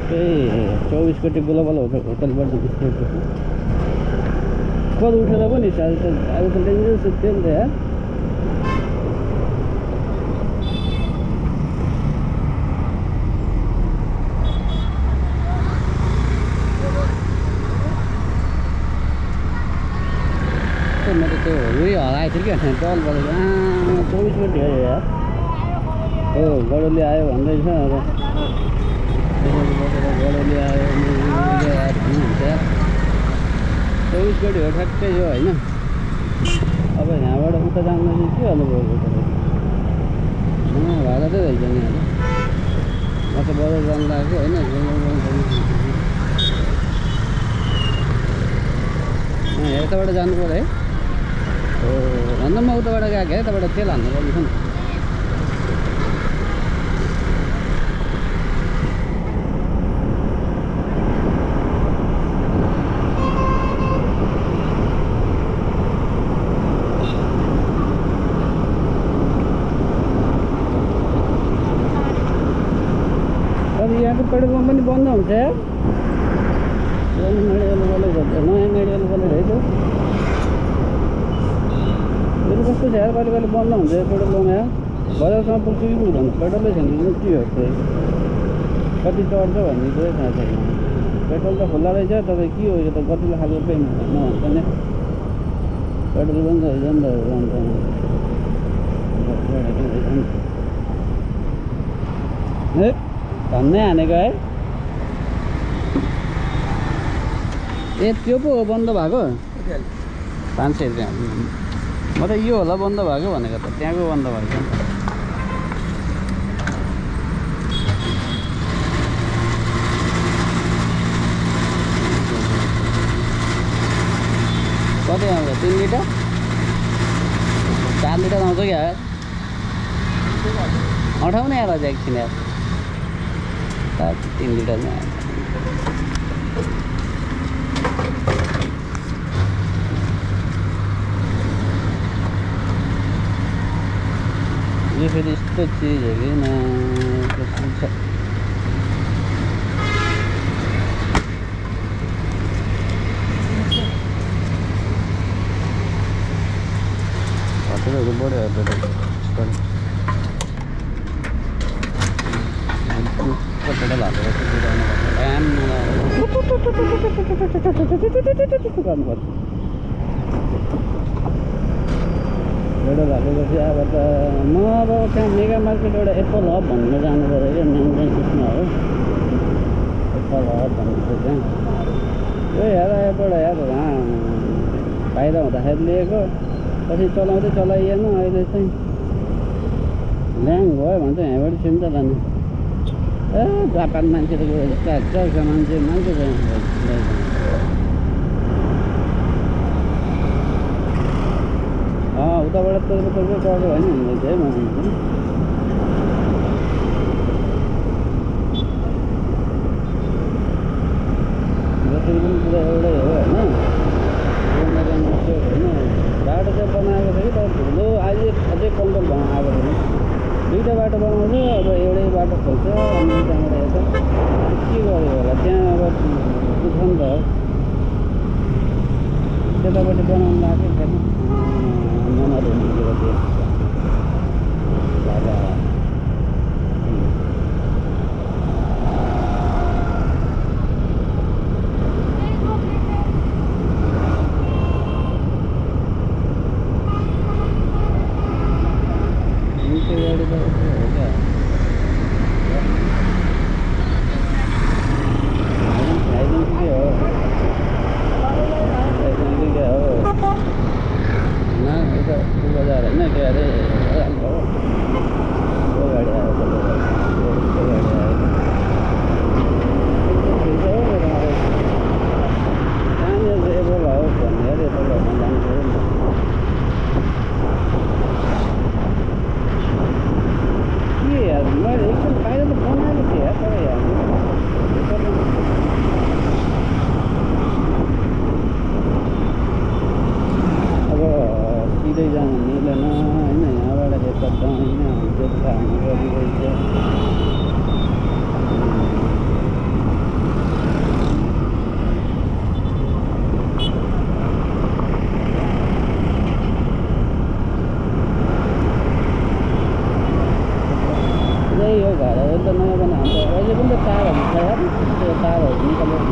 24 गते ग्लोबल होटलबाट निस्केको छु कल उठेर पनि आज त डेन्जरस थियो नि त यार मैले त्यो उयो हराएको थियो क्या टलबाट 24 गते हो यार हो गडोली आयो भन्दैछ अब गडोली आयो हुन्छ 24 गते हो ठ्याक्कै यो होइन अब यहाँबाट उता जानु के गर्नुभयो भाडा चाहिँ रहेछ नि होइन म त बजार जानु लाग्यो होइन यताबाट जानु पर्यो है हो भन्दा म उताबाट गएको है यताबाट तेल हाल्नु पर्ने छ नि यहाँको पेट्रोल पम्प पनि बन्द हुन्छ यार मेडिकल कलेज नयाँ मेडिकल कलेज है त्यो कस्तो छ यार कहिले कहिले बन्द हुन्छ पेट्रोल पम्प यार बजारसम्म पुग्छु कि पुग्दैन पेट्रोलै छैन के हो त्यही कति चढ्छ भन्ने कुरै थाहा छैन पेट्रोल त खुल्ला रहेछ तपाईँ के हो यो त कतिले खालको पेन नभन्छ नि पेट्रोल पनि रहेछ नि त धन्नै हानेको है ए त्यो पो हो बन्द भएको 500 रुपियाँ म त यो होला बन्द भएको भनेको त त्यहाँको बन्द भएको कति आउँछ 3 लिटर 4 लिटर आउँछ क्या अठाउने आएर एकछिन यार 3 लिटर में ये फिर इस्तो चीज है कि ना तो बड़े पेट्रोल हालेर गर्नुपर्छ पेट्रोल हालेपछि अब त म अब त्यहाँ मेगा मार्केट एउटा एप्पल हब भन्ने जानु पऱ्यो क्या मेन त्यसमा हो एप्पल हब भन्ने त्यहाँ यो हेर एप्पल हेर फाइदा हुँदाखेरि लिएको पछि चलाउँदै चलाइएन अहिले चाहिँ ल्याङ भयो भने चाहिँ यहाँबाट चिन्ता लाने ए जापान मान्छे त मान्छे उताबाट तर्को चढ्यो होइन भन्दैछ है मलाई जसरी पनि पुरा एउटै हो होइन बाटो चाहिँ बनाएको छ कि तर ठुलो अहिले अझै कम्फर्ट बनाएको छैन दुईवटा बाटो बनाउँछ अब एउटै बाटो खोल्छ अनि त्यहाँबाट यता के गर्यो होला त्यहाँ अब पुग्छ नि त त्यतापट्टि बनाउनु लाग्यो छैन नमार्नु saya त्यो तारहरू निकालेर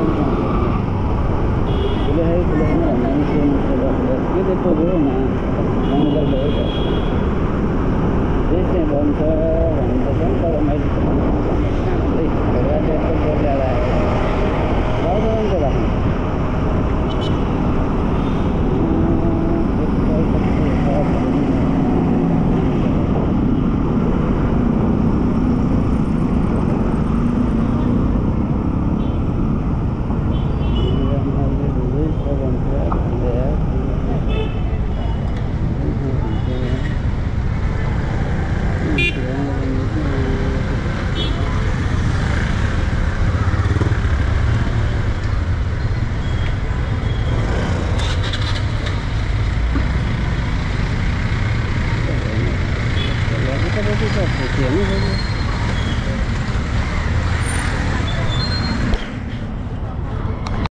ठुलो भन्दा पनि के त्यस्तो गयो न जङ्गल भयो त चाहिँ भन्छ भन्छ तर मैले Kita